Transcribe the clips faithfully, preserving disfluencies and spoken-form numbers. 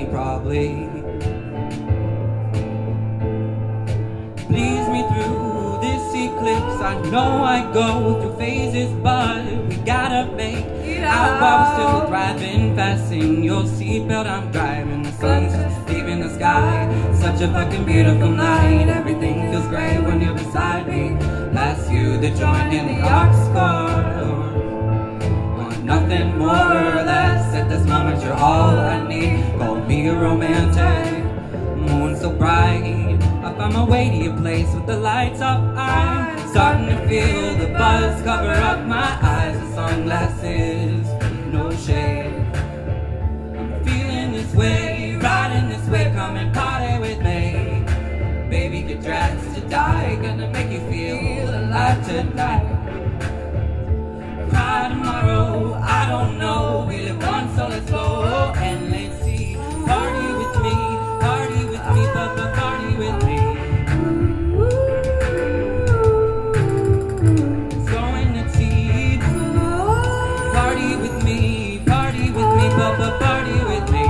me probably. Please me through this eclipse. I know I go through phases, but we gotta make it out while we're still driving. Fasten your seatbelt, I'm driving. The sun's just deep in the sky. Such a fucking beautiful night. Everything feels great when you're beside me. Pass you the joint in the aux cord. Want nothing more or less. At this moment you're all I need. Call me a romantic. Moon so bright, I found my way to your place with the lights off. I'm starting to feel the buzz cover up my eyes. The sunglasses, no shade. I'm feeling this way, riding this way. Come and party with me. Baby, get dressed to die. Gonna make you feel alive tonight. Cry tomorrow, I don't know. We live once, so let's go and let's see. Party with me, party with me, Papa, party with me. Let's go and let's see. Party with me, party with me, Papa, party with me.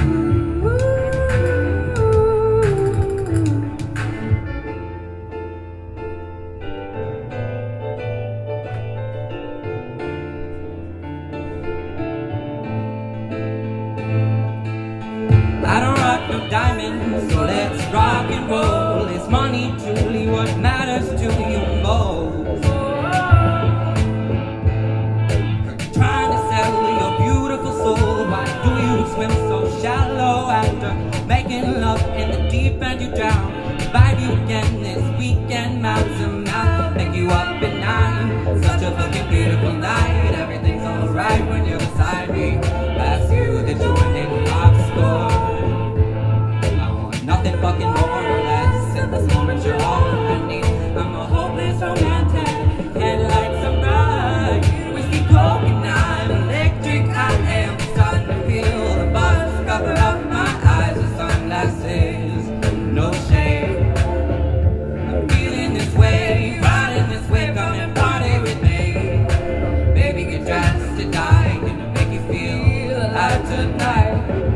I don't rock no diamonds, so let's rock and roll. Is money truly what matters to you most? Heard you trying to sell your beautiful soul. Why do you swim so shallow after making love in the deep end you drown? Invite you again this weekend, mouth to mouth, make you up at nine. Such a fucking beautiful night. Everything's alright when you're beside me. Pass you the joint in the aux cord. Nothing fucking more or less. At this moment you're all I need. I'm a hopeless romantic. Headlights are bright. Whiskey, coke, and I'm electric. I am starting to feel the buzz cover up my eyes with sunglasses, no shade. I'm feeling this way, riding this way. Come and party with me. Baby, get dressed to die. Gonna make you feel alive tonight.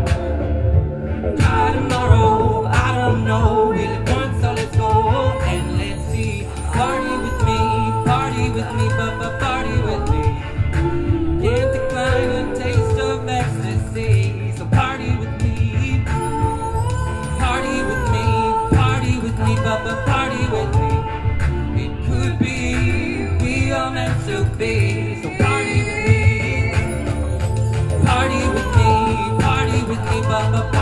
Try tomorrow, I don't know. We live once, so let's go and let's see. Party with me, party with me, Papa, party with me. Can't decline a taste of ecstasy. So party with me, party with me, party with me, Papa, party with me. It could be, we are meant to be. So party with me, party with me, party with me, Papa, party with me.